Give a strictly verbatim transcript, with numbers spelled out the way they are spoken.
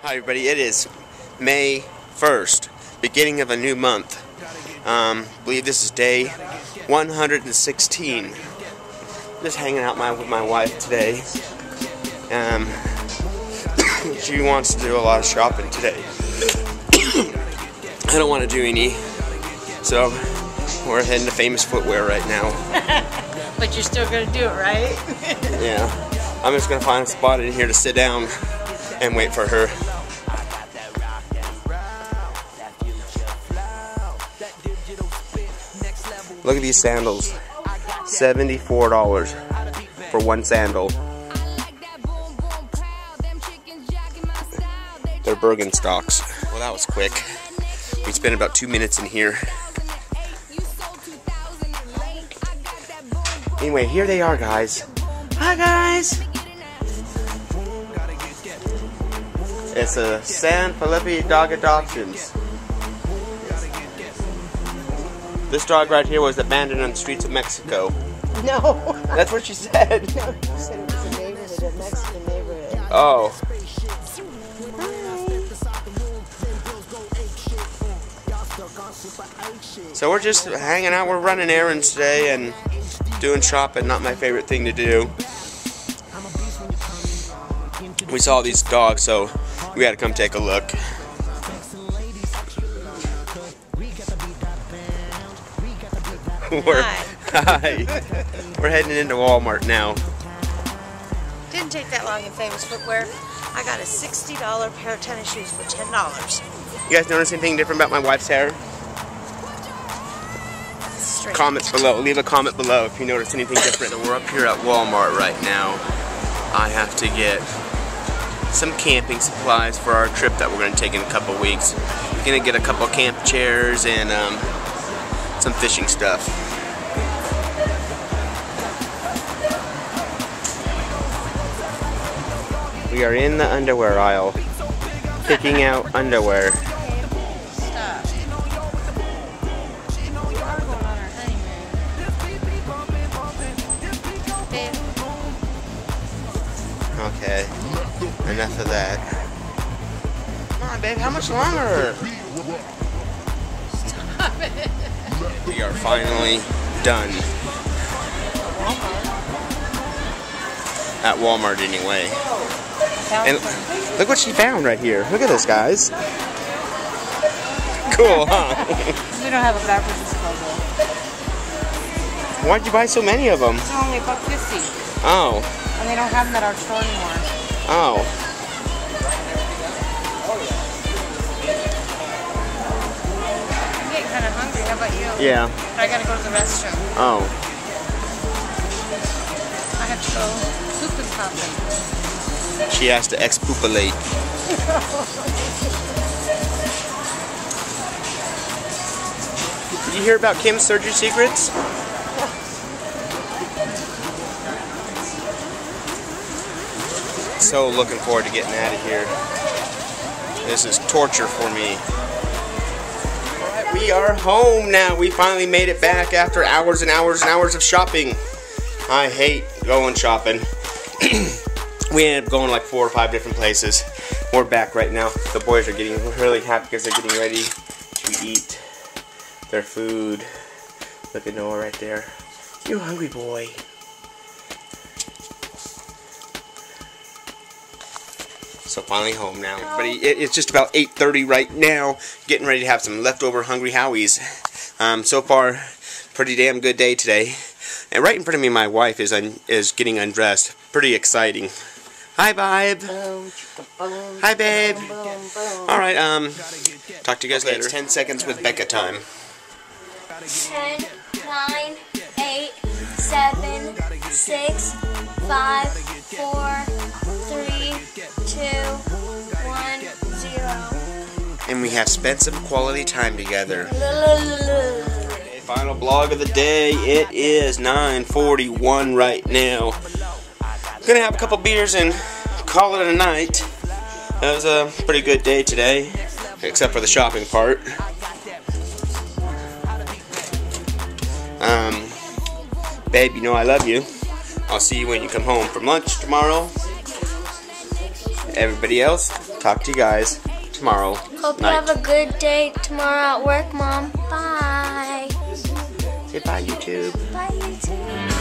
Hi everybody, it is May first, beginning of a new month. Um, I believe this is day one hundred sixteen. Just hanging out my, with my wife today. Um, she wants to do a lot of shopping today. I don't want to do any, so we're heading to Famous Footwear right now. But you're still going to do it, right? Yeah. I'm just going to find a spot in here to sit down and wait for her. Look at these sandals. seventy-four dollars for one sandal. They're Birkenstocks. Well, that was quick. We spent about two minutes in here. Anyway, here they are, guys. Hi, guys. It's a San Felipe Dog Adoptions. This dog right here was abandoned on the streets of Mexico. No. That's what she said. No, she said it was a neighborhood, a Mexican neighborhood. Oh. So we're just hanging out, we're running errands today and doing shopping, not my favorite thing to do. We saw these dogs, so we had to come take a look. We're, hi. We're heading into Walmart now. Didn't take that long in Famous Footwear. I got a sixty dollar pair of tennis shoes for ten dollars. You guys notice anything different about my wife's hair? Straight. Comments below. Leave a comment below if you notice anything different. So we're up here at Walmart right now. I have to get some camping supplies for our trip that we're going to take in a couple weeks. We're going to get a couple camp chairs and um, some fishing stuff. We are in the underwear aisle, picking out underwear. Stop. We are going on our honeymoon. Babe. Okay, enough of that. Come on, babe, how much longer? Stop it. We are finally done. At Walmart anyway. And look what she found right here. Look at this, guys. Cool, huh? We don't have a backwards disposal. Why'd you buy so many of them? It's only a buck fifty. Oh. And they don't have them at our store anymore. Oh. I'm getting kind of hungry. How about you? Yeah. But I gotta go to the restroom. Oh. I have to go poop and pop. She has to expopulate. Did you hear about Kim's surgery secrets? So looking forward to getting out of here. This is torture for me. Alright, we are home now. We finally made it back after hours and hours and hours of shopping. I hate going shopping. We ended up going like four or five different places. We're back right now. The boys are getting really happy because they're getting ready to eat their food. Look at Noah right there. You hungry boy. So finally home now. Everybody, it's just about eight thirty right now. Getting ready to have some leftover Hungry Howies. Um, so far, pretty damn good day today. And right in front of me, my wife is un is getting undressed. Pretty exciting. Hi, babe. Hi, babe. All right. Um, talk to you guys okay, later. It's ten seconds with Becca time. Ten, nine, eight, seven, six, five, four, three, two, one, zero. And we have spent some quality time together. Okay, final blog of the day. It is nine forty-one right now. Gonna have a couple beers and call it a night. That was a pretty good day today, except for the shopping part. Um, babe, you know I love you. I'll see you when you come home from lunch tomorrow. Everybody else, talk to you guys tomorrow Hope night. you have a good day tomorrow at work, Mom. Bye. Say bye, YouTube. Bye, YouTube.